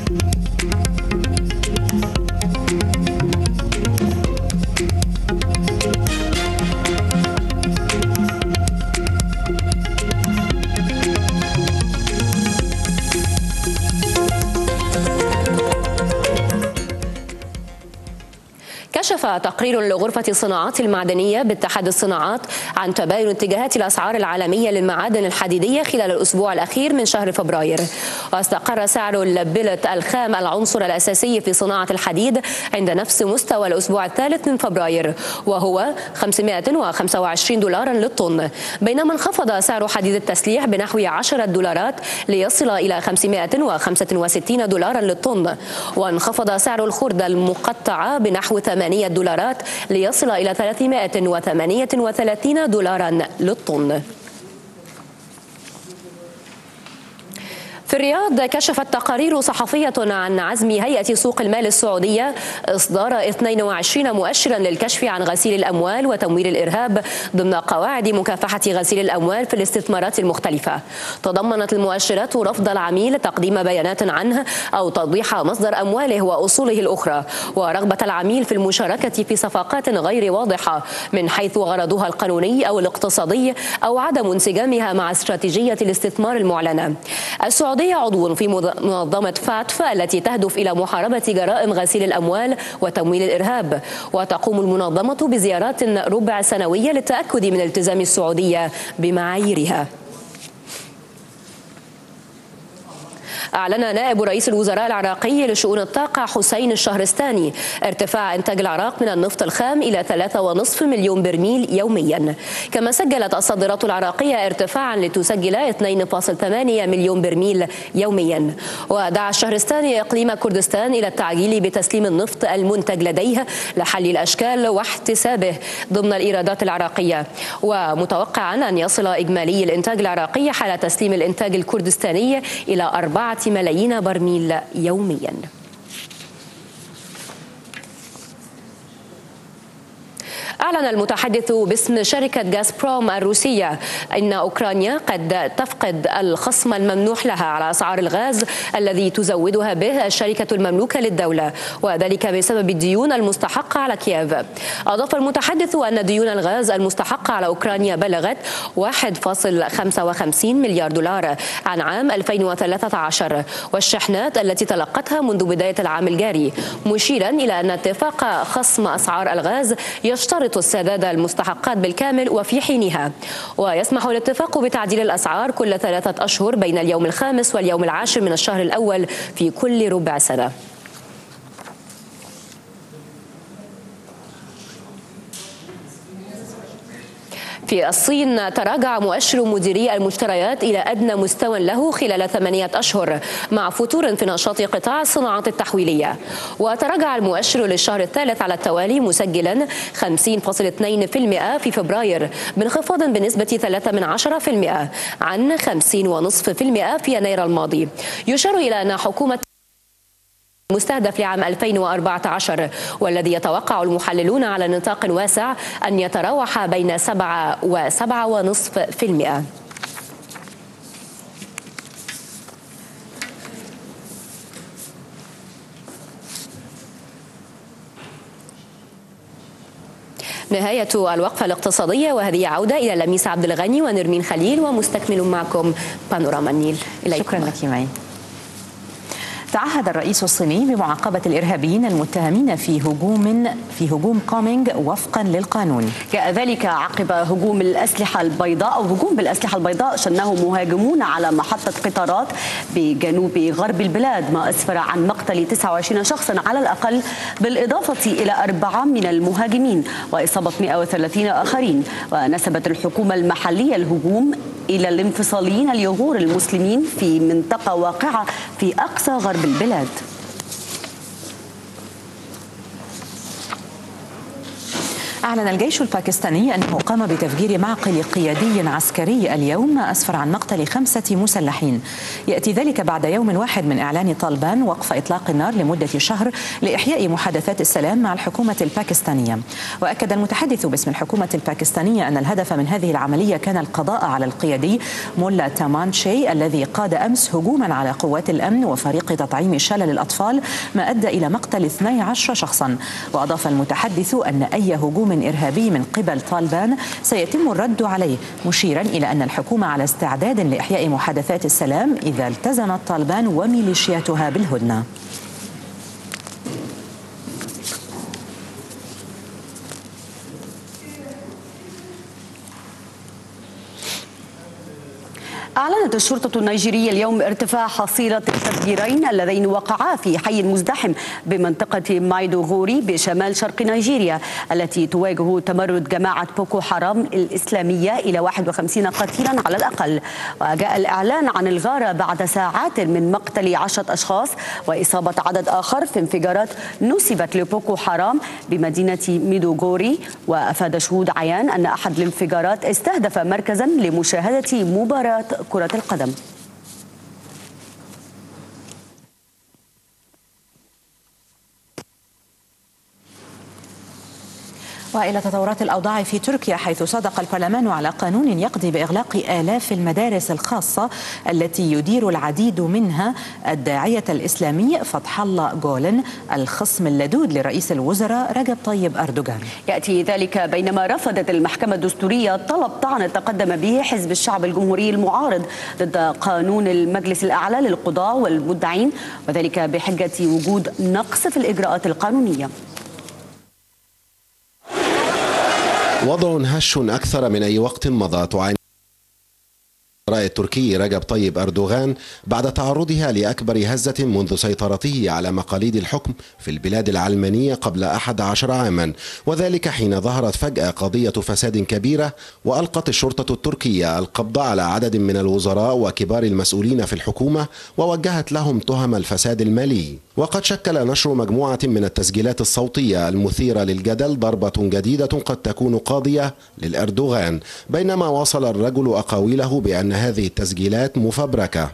كشف تقرير لغرفة الصناعات المعدنية باتحاد الصناعات عن تباين اتجاهات الأسعار العالمية للمعادن الحديدية خلال الأسبوع الأخير من شهر فبراير. واستقر سعر البلت الخام العنصر الأساسي في صناعة الحديد عند نفس مستوى الأسبوع الثالث من فبراير، وهو 525 دولارا للطن، بينما انخفض سعر حديد التسليح بنحو 10 دولارات ليصل إلى 565 دولارا للطن، وانخفض سعر الخردة المقطعة بنحو 8 دولارات ليصل إلى 338 دولارا للطن. في الرياض كشفت تقارير صحفية عن عزم هيئة سوق المال السعودية إصدار 22 مؤشرا للكشف عن غسيل الأموال وتمويل الإرهاب ضمن قواعد مكافحة غسيل الأموال في الاستثمارات المختلفة. تضمنت المؤشرات رفض العميل تقديم بيانات عنه أو توضيح مصدر أمواله وأصوله الأخرى، ورغبة العميل في المشاركة في صفقات غير واضحة من حيث غرضها القانوني أو الاقتصادي أو عدم انسجامها مع استراتيجية الاستثمار المعلنة. السعودية عضو في منظمة فاتف التي تهدف إلى محاربة جرائم غسيل الأموال وتمويل الإرهاب، وتقوم المنظمة بزيارات ربع سنوية للتأكد من التزام السعودية بمعاييرها. أعلن نائب رئيس الوزراء العراقي لشؤون الطاقة حسين الشهرستاني ارتفاع إنتاج العراق من النفط الخام إلى 3.5 مليون برميل يوميا، كما سجلت الصادرات العراقية ارتفاعا لتسجل 2.8 مليون برميل يوميا. ودعا الشهرستاني إقليم كردستان إلى التعجيل بتسليم النفط المنتج لديه لحل الأشكال واحتسابه ضمن الإيرادات العراقية، ومتوقعا أن يصل إجمالي الإنتاج العراقي حال تسليم الإنتاج الكردستاني إلى 4 ملايين برميل يوميا. أعلن المتحدث باسم شركة غازبروم الروسية أن أوكرانيا قد تفقد الخصم الممنوح لها على أسعار الغاز الذي تزودها به الشركة المملوكة للدولة، وذلك بسبب الديون المستحقة على كييف. أضاف المتحدث أن ديون الغاز المستحقة على أوكرانيا بلغت 1.55 مليار دولار عن عام 2013 والشحنات التي تلقتها منذ بداية العام الجاري، مشيرا إلى أن اتفاق خصم أسعار الغاز يشترط السداد المستحقات بالكامل وفي حينها، ويسمح الاتفاق بتعديل الأسعار كل 3 أشهر بين اليوم الخامس واليوم العاشر من الشهر الأول في كل ربع سنة. في الصين تراجع مؤشر مديري المشتريات إلى أدنى مستوى له خلال 8 أشهر مع فتور في نشاط قطاع الصناعات التحويلية، وتراجع المؤشر للشهر الثالث على التوالي مسجلا 50.2% في فبراير بانخفاض بنسبة 3% عن 50.5% في يناير الماضي. يشار إلى أن حكومة مستهدف لعام 2014 والذي يتوقع المحللون على نطاق واسع أن يتراوح بين 7 و7.5%. نهاية الوقفة الاقتصادية، وهذه عودة إلى لميس عبد الغني ونرمين خليل ومستكمل معكم بانوراما النيل. شكرا لك معي. تعهد الرئيس الصيني بمعاقبة الإرهابيين المتهمين في هجوم كومينغ وفقا للقانون. جاء ذلك عقب هجوم الأسلحة البيضاء أو هجوم بالأسلحة البيضاء شنه مهاجمون على محطة قطارات بجنوب غرب البلاد، ما أسفر عن مقتل 29 شخصا على الأقل، بالإضافة إلى 4 من المهاجمين وإصابة 130 آخرين. ونسبت الحكومة المحلية الهجوم إلى الانفصاليين اليغور المسلمين في منطقة واقعة في أقصى غرب البلاد. أعلن الجيش الباكستاني أنه قام بتفجير معقل قيادي عسكري اليوم، ما أسفر عن مقتل 5 مسلحين. يأتي ذلك بعد يوم واحد من إعلان طالبان وقف إطلاق النار لمدة شهر لإحياء محادثات السلام مع الحكومة الباكستانية. وأكد المتحدث باسم الحكومة الباكستانية أن الهدف من هذه العملية كان القضاء على القيادي مولا تامانشي الذي قاد أمس هجوما على قوات الأمن وفريق تطعيم شلل الأطفال، ما أدى إلى مقتل 12 شخصا. وأضاف المتحدث أن أي هجوم إرهابي من قبل طالبان سيتم الرد عليه، مشيرا إلى أن الحكومة على استعداد لإحياء محادثات السلام إذا التزمت طالبان وميليشياتها بالهدنة. أعلنت الشرطة النيجيرية اليوم ارتفاع حصيلة التفجيرين اللذين وقعا في حي مزدحم بمنطقة مايدوغوري بشمال شرق نيجيريا التي تواجه تمرد جماعة بوكو حرام الإسلامية إلى 51 قتيلا على الأقل. وجاء الإعلان عن الغارة بعد ساعات من مقتل 10 أشخاص وإصابة عدد آخر في انفجارات نسبت لبوكو حرام بمدينة ميدوغوري. وأفاد شهود عيان أن أحد الانفجارات استهدف مركزا لمشاهدة مباراة كرة القدم. وإلى تطورات الأوضاع في تركيا، حيث صادق البرلمان على قانون يقضي بإغلاق آلاف المدارس الخاصة التي يدير العديد منها الداعية الإسلامي فتح الله جولن، الخصم اللدود لرئيس الوزراء رجب طيب أردوغان. يأتي ذلك بينما رفضت المحكمة الدستورية طلب طعن تقدم به حزب الشعب الجمهوري المعارض ضد قانون المجلس الأعلى للقضاة والمدعين، وذلك بحجة وجود نقص في الإجراءات القانونية. وضع هش أكثر من أي وقت مضى تعاني الرئيس التركي رجب طيب أردوغان بعد تعرضها لأكبر هزة منذ سيطرته على مقاليد الحكم في البلاد العلمانية قبل 11 عاما، وذلك حين ظهرت فجأة قضية فساد كبيرة وألقت الشرطة التركية القبض على عدد من الوزراء وكبار المسؤولين في الحكومة ووجهت لهم تهم الفساد المالي. وقد شكل نشر مجموعة من التسجيلات الصوتية المثيرة للجدل ضربة جديدة قد تكون قاضية للأردوغان، بينما واصل الرجل أقاويله بأن هذه التسجيلات مفبركة.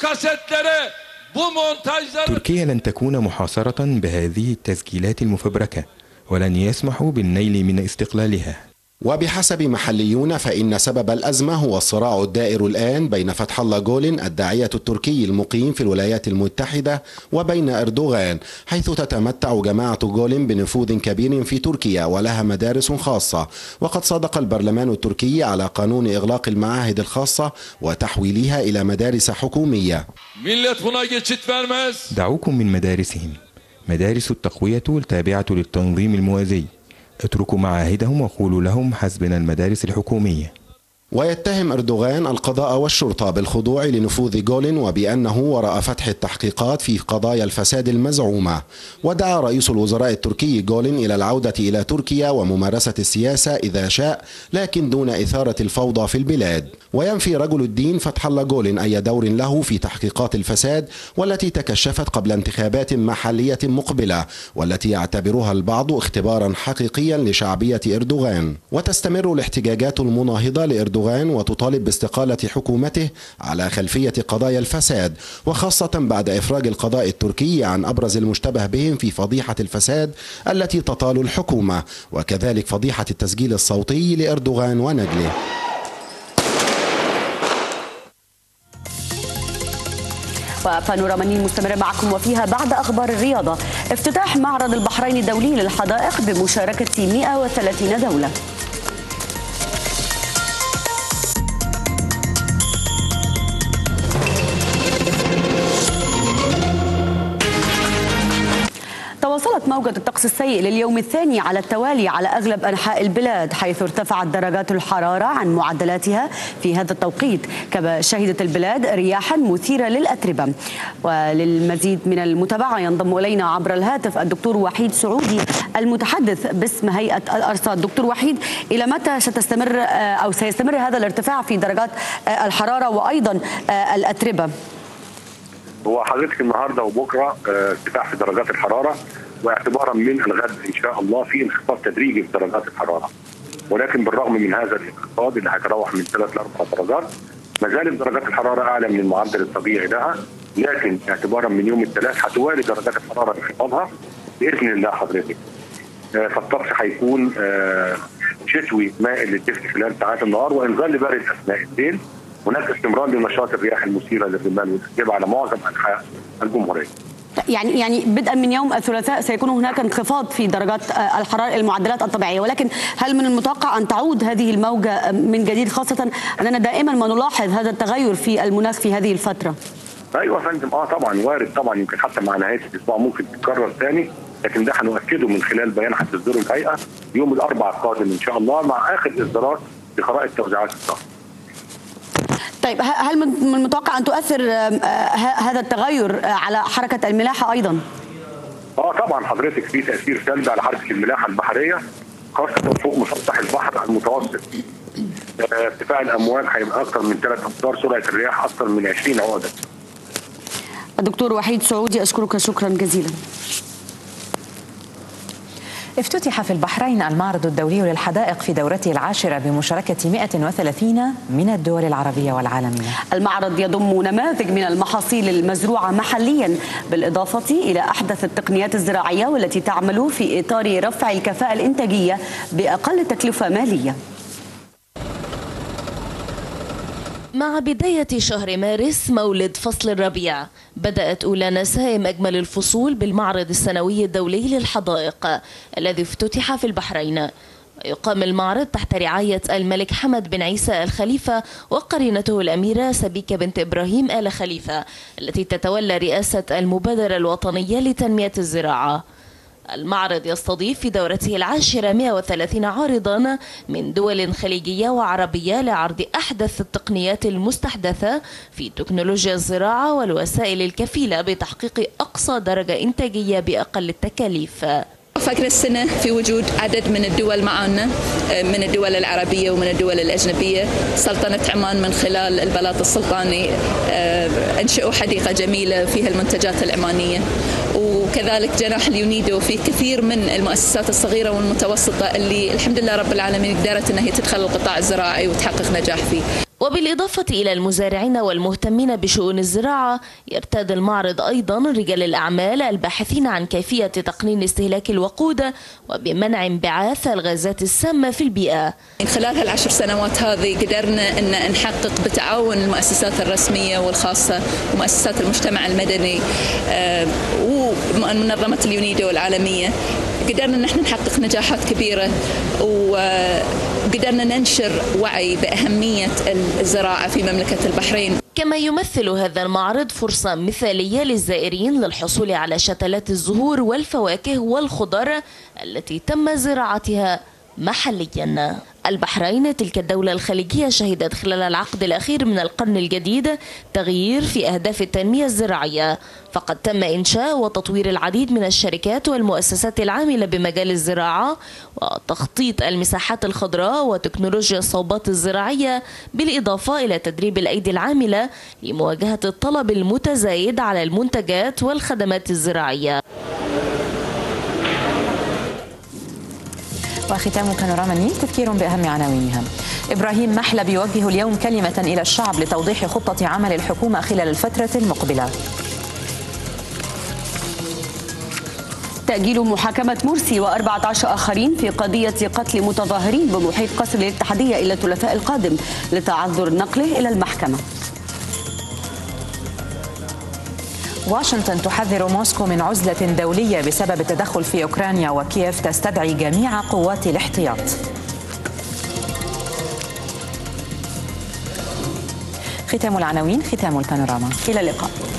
تركيا لن تكون محاصرة بهذه التسجيلات المفبركة ولن يسمحوا بالنيل من استقلالها. وبحسب محليون فإن سبب الأزمة هو الصراع الدائر الآن بين فتح الله جولن الداعية التركي المقيم في الولايات المتحدة وبين أردوغان، حيث تتمتع جماعة جولن بنفوذ كبير في تركيا ولها مدارس خاصة. وقد صادق البرلمان التركي على قانون إغلاق المعاهد الخاصة وتحويلها إلى مدارس حكومية. دعوكم من مدارسهم، مدارس التقوية التابعة للتنظيم الموازي، اتركوا معاهدهم وقولوا لهم حسبنا المدارس الحكومية. ويتهم أردوغان القضاء والشرطة بالخضوع لنفوذ جولن وبأنه وراء فتح التحقيقات في قضايا الفساد المزعومة. ودعا رئيس الوزراء التركي جولن إلى العودة إلى تركيا وممارسة السياسة إذا شاء، لكن دون إثارة الفوضى في البلاد. وينفي رجل الدين فتح الله جولن أي دور له في تحقيقات الفساد والتي تكشفت قبل انتخابات محلية مقبلة، والتي يعتبرها البعض اختبارا حقيقيا لشعبية أردوغان. وتستمر الاحتجاجات المناهضة لأردوغان وتطالب باستقالة حكومته على خلفية قضايا الفساد، وخاصة بعد إفراج القضاء التركي عن أبرز المشتبه بهم في فضيحة الفساد التي تطال الحكومة، وكذلك فضيحة التسجيل الصوتي لأردوغان ونجله. وبانوراما النيل مستمرة معكم وفيها بعد أخبار الرياضة افتتاح معرض البحرين الدولي للحدائق بمشاركة 130 دولة. تواصلت موجة الطقس السيء لليوم الثاني على التوالي على أغلب أنحاء البلاد، حيث ارتفعت درجات الحرارة عن معدلاتها في هذا التوقيت. كما شهدت البلاد رياحا مثيرة للأتربة. وللمزيد من المتابعة ينضم إلينا عبر الهاتف الدكتور وحيد سعودي المتحدث باسم هيئة الأرصاد. دكتور وحيد، إلى متى ستستمر أو سيستمر هذا الارتفاع في درجات الحرارة وأيضا الأتربة؟ هو حضرتك النهارده وبكره ارتفاع في درجات الحراره واعتبارا من الغد ان شاء الله في انخفاض تدريجي في درجات الحراره. ولكن بالرغم من هذا الانخفاض اللي هيتراوح من 3 ل 4 درجات، ما زالت درجات الحراره اعلى من المعدل الطبيعي لها، لكن اعتبارا من يوم الثلاث هتوالي درجات الحراره انخفاضها باذن الله حضرتك. فالطقس هيكون شتوي مائل للدفء خلال ساعات النهار وانزال بارد اثناء الليل. هناك استمرار لنشاط الرياح المثيره للرمال والاتربه على معظم انحاء الجمهوريه. يعني بدءا من يوم الثلاثاء سيكون هناك انخفاض في درجات الحراره المعدلات الطبيعيه، ولكن هل من المتوقع ان تعود هذه الموجه من جديد، خاصه اننا دائما ما نلاحظ هذا التغير في المناخ في هذه الفتره؟ ايوه يا فندم، طبعا وارد طبعا، يمكن حتى مع نهايه الاسبوع ممكن تتكرر ثاني، لكن ده هنؤكده من خلال بيان هتصدره الهيئه يوم الاربعاء القادم ان شاء الله مع اخر اصدارات بخرائط توزيعات الطاقه. طيب هل من المتوقع ان تؤثر هذا التغير على حركه الملاحه ايضا؟ طبعا حضرتك في تاثير سلبي على حركه الملاحه البحريه خاصه فوق مسطح البحر المتوسط. ارتفاع الامواج هيبقى اكثر من 3 امتار، سرعه الرياح اكثر من 20 عقده. الدكتور وحيد سعودي اشكرك شكرا جزيلا. افتتح في البحرين المعرض الدولي للحدائق في دورته العاشرة بمشاركة 130 من الدول العربية والعالمية. المعرض يضم نماذج من المحاصيل المزروعة محليا بالإضافة إلى أحدث التقنيات الزراعية والتي تعمل في إطار رفع الكفاءة الإنتاجية بأقل تكلفة مالية. مع بداية شهر مارس مولد فصل الربيع، بدأت أولى نسائم أجمل الفصول بالمعرض السنوي الدولي للحدائق الذي افتتح في البحرين. يقام المعرض تحت رعاية الملك حمد بن عيسى آل خليفة وقرينته الأميرة سبيكة بنت إبراهيم آل خليفة التي تتولى رئاسة المبادرة الوطنية لتنمية الزراعة. المعرض يستضيف في دورته العاشرة 130 عارضا من دول خليجية وعربية لعرض أحدث التقنيات المستحدثة في تكنولوجيا الزراعة والوسائل الكفيلة بتحقيق أقصى درجة إنتاجية بأقل التكاليف. فاكر السنة في وجود عدد من الدول معنا من الدول العربية ومن الدول الأجنبية. سلطنة عمان من خلال البلاط السلطاني أنشئوا حديقة جميلة فيها المنتجات العمانية، وكذلك جناح اليونيدو فيه كثير من المؤسسات الصغيرة والمتوسطة اللي الحمد لله رب العالمين قدرت أنها تدخل القطاع الزراعي وتحقق نجاح فيه. وبالإضافة إلى المزارعين والمهتمين بشؤون الزراعة، يرتاد المعرض أيضا رجال الأعمال الباحثين عن كيفية تقنين استهلاك الوقود وبمنع انبعاث الغازات السامة في البيئة. من خلال هال10 سنوات هذه قدرنا أن نحقق بتعاون المؤسسات الرسمية والخاصة ومؤسسات المجتمع المدني ومنظمة اليونيدو العالمية، قدرنا نحن نحقق نجاحات كبيرة وقدرنا ننشر وعي بأهمية الزراعة في مملكة البحرين. كما يمثل هذا المعرض فرصة مثالية للزائرين للحصول على شتلات الزهور والفواكه والخضر التي تم زراعتها محليا. البحرين تلك الدولة الخليجية شهدت خلال العقد الأخير من القرن الجديد تغيير في أهداف التنمية الزراعية، فقد تم إنشاء وتطوير العديد من الشركات والمؤسسات العاملة بمجال الزراعة وتخطيط المساحات الخضراء وتكنولوجيا الصوبات الزراعية، بالإضافة إلى تدريب الأيدي العاملة لمواجهة الطلب المتزايد على المنتجات والخدمات الزراعية. وختام بانوراما النيل تذكير بأهم عناوينها. إبراهيم محلب يوجه اليوم كلمة إلى الشعب لتوضيح خطة عمل الحكومة خلال الفترة المقبلة. تأجيل محاكمة مرسي و14 آخرين في قضية قتل متظاهرين بمحيط قصر الاتحادية إلى الثلاثاء القادم لتعذر نقله إلى المحكمة. واشنطن تحذر موسكو من عزلة دولية بسبب التدخل في أوكرانيا، وكييف تستدعي جميع قوات الاحتياط. ختام العناوين، ختام البانوراما. إلى اللقاء.